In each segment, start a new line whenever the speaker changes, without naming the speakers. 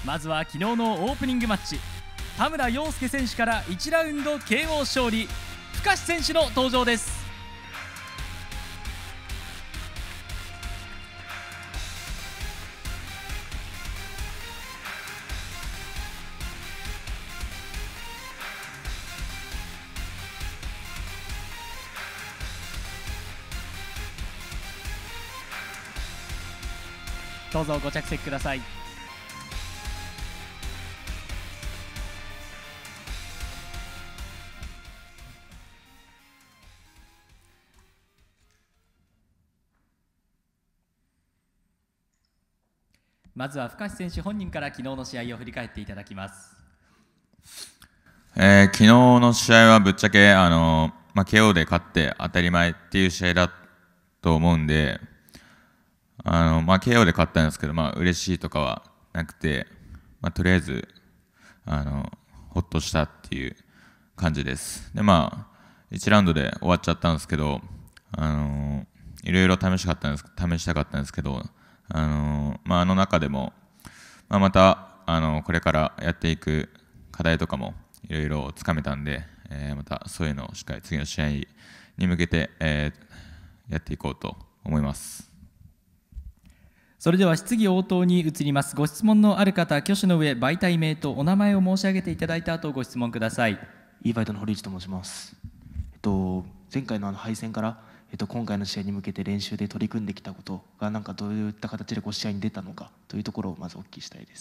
まずは昨日のオープニングマッチ、田村陽介選手から1ラウンド KO 勝利、深志選手の登場です。どうぞご着席ください。まずは深志選手本人から昨日の試合を振り返っていただきます。
昨日の試合はぶっちゃけKO で勝って当たり前っていう試合だと思うんで、KO で勝ったんですけど、嬉しいとかはなくて、とりあえずほっとしたっていう感じです。で1ラウンドで終わっちゃったんですけど、いろいろ試したかったんですけど、中でも、またこれからやっていく課題とかもいろいろつかめたんで、またそういうのをしっかり次の試合に向けて、やっていこうと思います。
それでは質疑応答に移ります。ご質問のある方、挙手の上、媒体名とお名前を申し上げていただいた後、ご質問ください。
E バイトの堀内と申します。前回の敗戦から、今回の試合に向けて練習で取り組んできたことがどういった形で試合に出たのかというところをまずお聞きしたいです。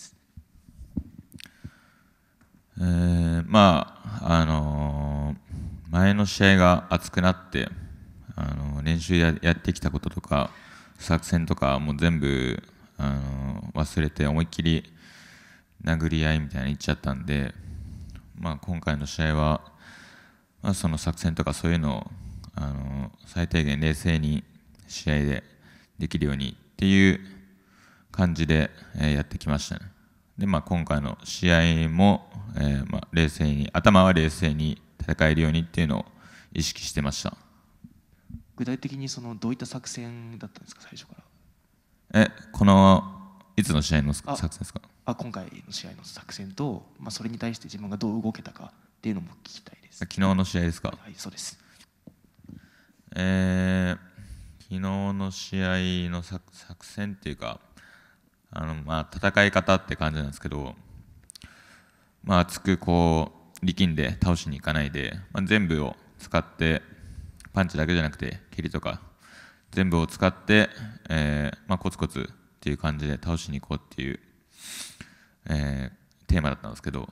前の試合が熱くなって練習やってきたこととか作戦とかもう全部忘れて思いっきり殴り合いみたいにいっちゃったんで、今回の試合は、その作戦とかそういうのを最低限冷静に試合でできるようにっていう感じで、やってきましたね。で今回の試合も、冷静に頭は冷静に戦えるようにっていうのを意識してました。
具体的にどういった作戦だったんですか、最初から。
いつの試合の作戦ですか。
今回の試合の作戦と、それに対して自分がどう動けたかっていうのも聞きたいです。
昨日の試合ですか。
はい、そうです。
昨日の試合の作戦っていうか戦い方って感じなんですけど、熱く力んで倒しにいかないで、全部を使ってパンチだけじゃなくて蹴りとか全部を使って、コツコツっていう感じで倒しに行こうっていう、テーマだったんですけど、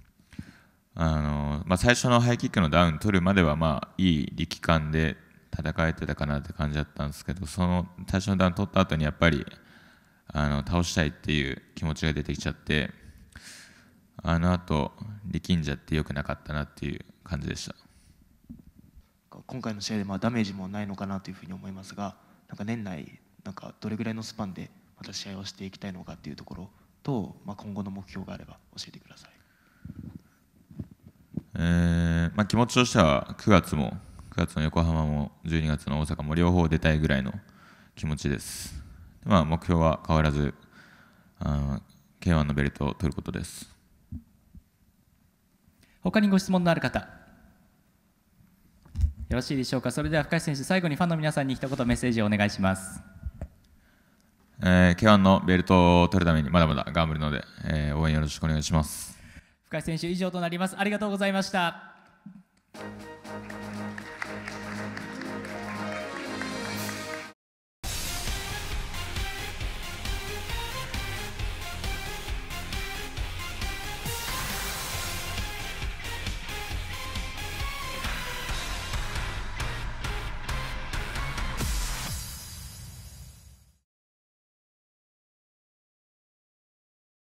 最初のハイキックのダウン取るまではいい力感で戦えてたかなって感じだったんですけど、その最初のダウン取った後にやっぱり倒したいっていう気持ちが出てきちゃって、あと力んじゃってよくなかったなっていう感じでした。
今回の試合でダメージもないのかなというふうに思いますが、年内どれぐらいのスパンでまた試合をしていきたいのかっていうところと、今後の目標があれば教えてください。
気持ちとしては9月の横浜も12月の大阪も両方出たいぐらいの気持ちです。目標は変わらずK1 のベルトを取ることです。
他にご質問のある方、よろしいでしょうか。それでは深志選手、最後にファンの皆さんに一言メッセージをお願いします。
K1 のベルトを取るためにまだまだ頑張るので、応援よろしくお願いします。
深志選手、以上となります。ありがとうございました。